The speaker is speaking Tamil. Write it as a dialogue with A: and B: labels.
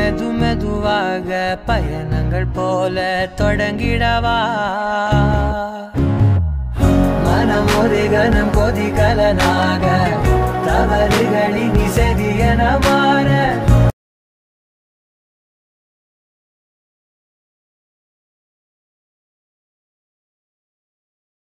A: மெது மெதுவாக பயணங்கள் போல தொடங்கிடவா மனம் ஒரு கணம் கொதிகலனாக தவறுகளின் இசதியனமா